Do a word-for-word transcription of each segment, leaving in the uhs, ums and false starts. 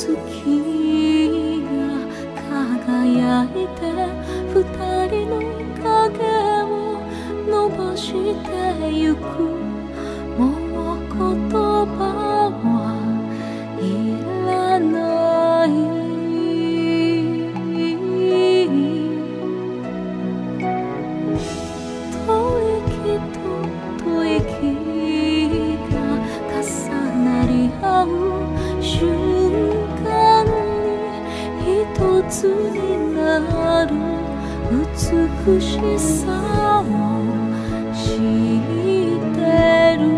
月が輝いて二人の影を伸ばしてゆく。もう言葉はいらない。吐息と吐息が重なり合う瞬間に一つになる美しさを知ってる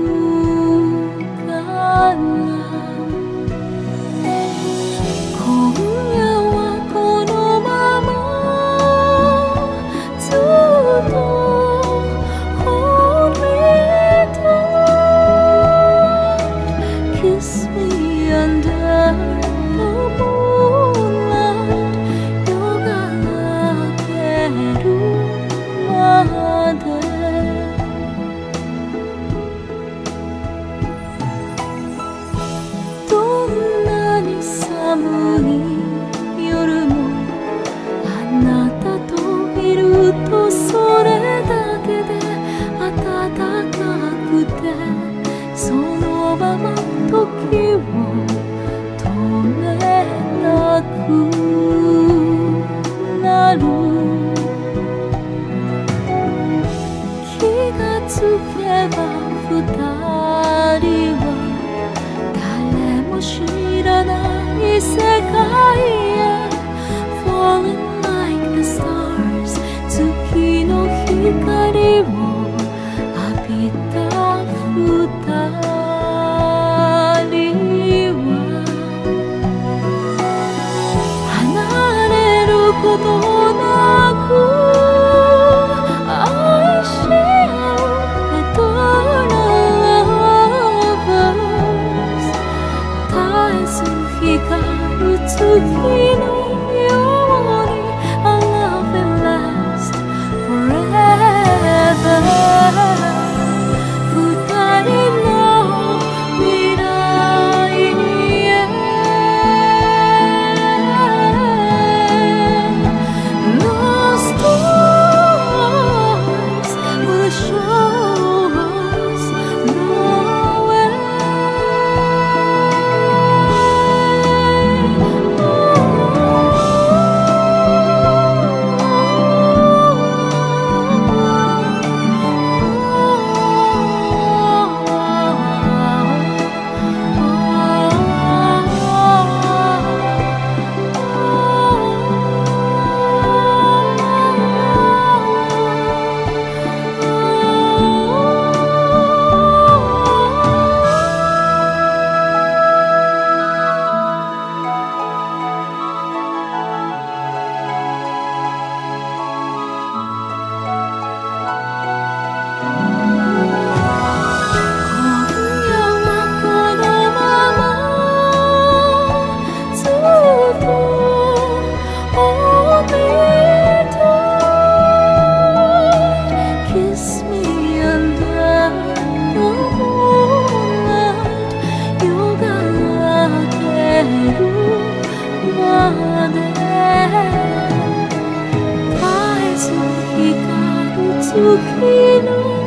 から今夜はこのままずっと Hold me tight, kiss me under the moonlight 夜が明けるまでどんなに寒い夜もあなたといるとそれだけで暖かくてそのまま時を止めなくなる。気がつけば二人は誰も知らない世界へ Falling like the stars 月の光を浴びた二人は離れることなく愛し合う Eternal lovers 絶えず光る月のように Our love will last forever 二人の未来へ The stars will show us the way. Kiss me under the moonlight 夜が明けるまで絶えず光る月の